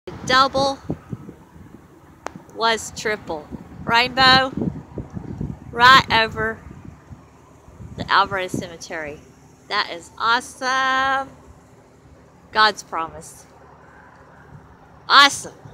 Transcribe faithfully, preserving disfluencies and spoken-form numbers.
Double was triple. Rainbow right over the Alvarez Cemetery. That is awesome. God's promise. Awesome.